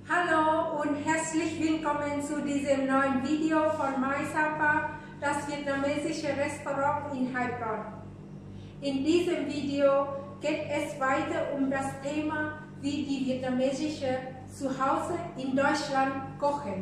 Hallo und herzlich willkommen zu diesem neuen Video von Mai Sapa, das vietnamesische Restaurant in Heilbronn. In diesem Video geht es weiter um das Thema, wie die vietnamesische Zuhause in Deutschland kochen.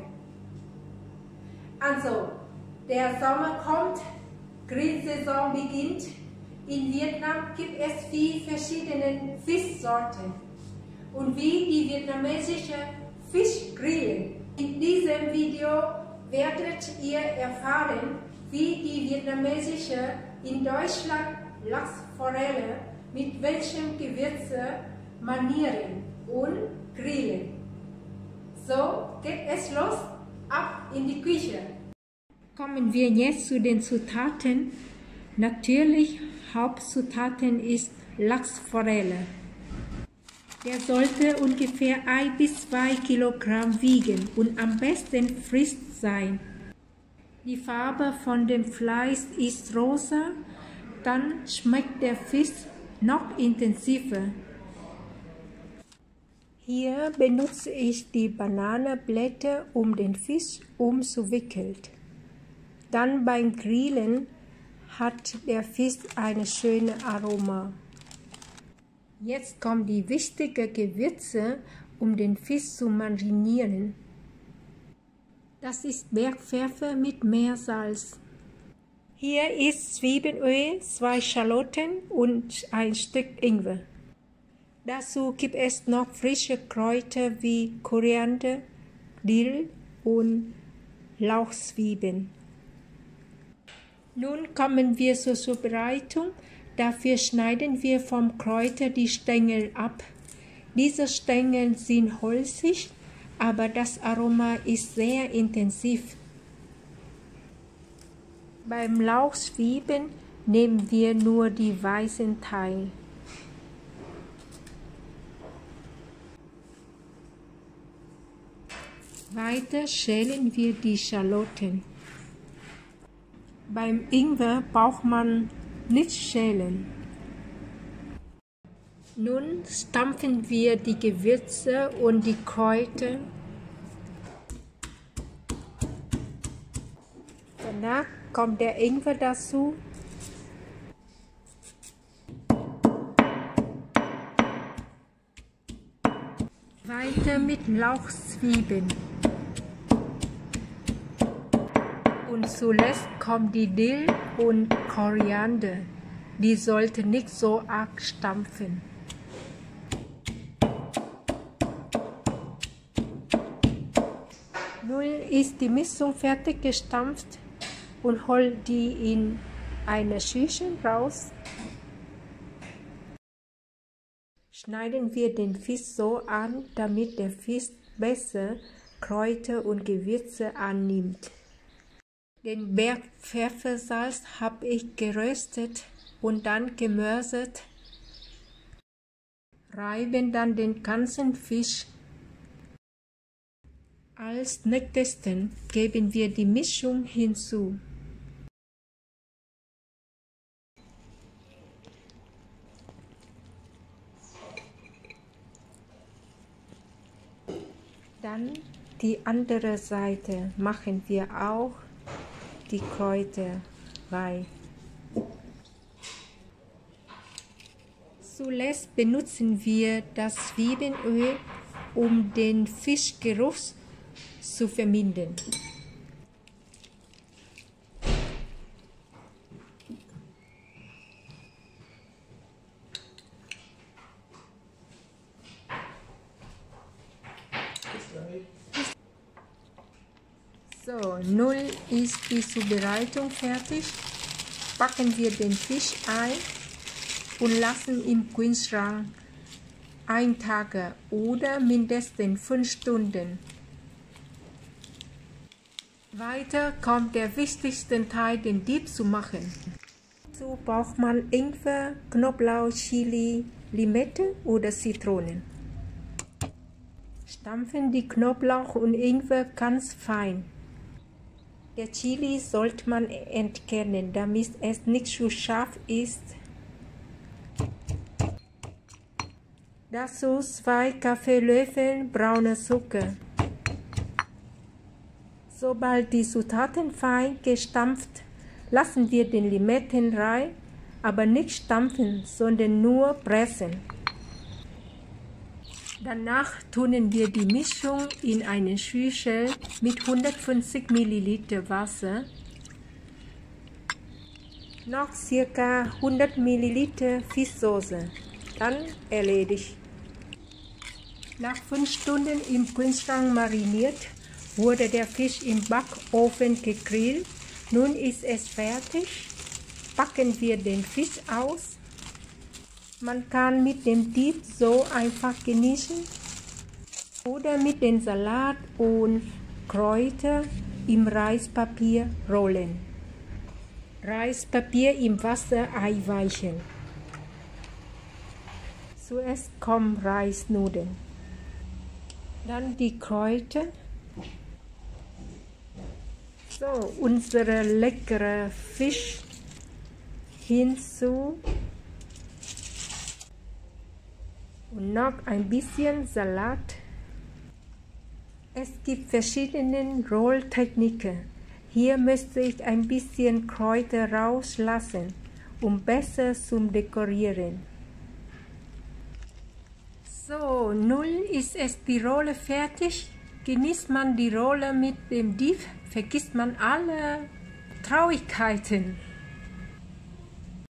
Also, der Sommer kommt, Grillsaison beginnt. In Vietnam gibt es 4 verschiedene Fischsorten und wie die vietnamesische Fisch grillen. In diesem Video werdet ihr erfahren, wie die vietnamesische in Deutschland Lachsforelle mit welchem Gewürze manieren und grillen. So geht es los, ab in die Küche. Kommen wir jetzt zu den Zutaten. Natürlich, Hauptzutaten ist Lachsforelle. Der sollte ungefähr 1 bis 2 Kilogramm wiegen und am besten frisch sein. Die Farbe von dem Fleisch ist rosa, dann schmeckt der Fisch noch intensiver. Hier benutze ich die Bananenblätter, um den Fisch umzuwickeln. Dann beim Grillen hat der Fisch ein schönes Aroma. Jetzt kommen die wichtigen Gewürze, um den Fisch zu marinieren. Das ist Bergpfeffer mit Meersalz. Hier ist Zwiebelöl, 2 Schalotten und ein Stück Ingwer. Dazu gibt es noch frische Kräuter wie Koriander, Dill und Lauchzwiebeln. Nun kommen wir zur Zubereitung. Dafür schneiden wir vom Kräuter die Stängel ab. Diese Stängel sind holzig, aber das Aroma ist sehr intensiv. Beim Lauchzwiebeln nehmen wir nur die weißen Teile. Weiter schälen wir die Schalotten. Beim Ingwer braucht man nicht schälen. Nun stampfen wir die Gewürze und die Kräuter. Danach kommt der Ingwer dazu. Weiter mit Lauchzwiebeln. Und zuletzt kommt die Dill und Koriander. Die sollten nicht so arg stampfen. Nun ist die Mischung fertig gestampft und hol die in eine Schüssel raus. Schneiden wir den Fisch so an, damit der Fisch besser Kräuter und Gewürze annimmt. Den Bergpfeffersalz habe ich geröstet und dann gemörsert. Reiben dann den ganzen Fisch. Als nächstes geben wir die Mischung hinzu. Dann die andere Seite machen wir auch die Kräuter rein. Zuletzt benutzen wir das Zwiebelöl, um den Fischgeruch zu vermindern. So, nun ist die Zubereitung fertig. Packen wir den Fisch ein und lassen im Kühlschrank 1 Tag oder mindestens 5 Stunden. Weiter kommt der wichtigste Teil, den Dip zu machen. Dazu braucht man Ingwer, Knoblauch, Chili, Limette oder Zitronen. Stampfen die Knoblauch und Ingwer ganz fein. Der Chili sollte man entkernen, damit es nicht zu scharf ist. Dazu 2 Kaffeelöffel braune Zucker. Sobald die Zutaten fein gestampft, lassen wir den Limetten rein, aber nicht stampfen, sondern nur pressen. Danach tun wir die Mischung in eine Schüssel mit 150 ml Wasser, noch ca. 100 ml Fischsoße, dann erledigt. Nach 5 Stunden im Kühlschrank mariniert, wurde der Fisch im Backofen gegrillt. Nun ist es fertig. Packen wir den Fisch aus. Man kann mit dem Dip so einfach genießen oder mit dem Salat und Kräuter im Reispapier rollen. Reispapier im Wasser einweichen. Zuerst kommen Reisnudeln, dann die Kräuter. So, unsere leckere Fisch hinzu und noch ein bisschen Salat. Es gibt verschiedene Rolltechniken. Hier möchte ich ein bisschen Kräuter rauslassen, um besser zu dekorieren. So, nun ist es die Rolle fertig. Genießt man die Rolle mit dem Dip, vergisst man alle Traurigkeiten.